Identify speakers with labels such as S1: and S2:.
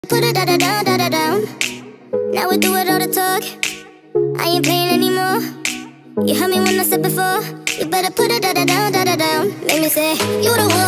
S1: Put it down. Now we do it all the talk. I ain't playing anymore. You heard me when I said before. You better put it down. Make me say, you the one.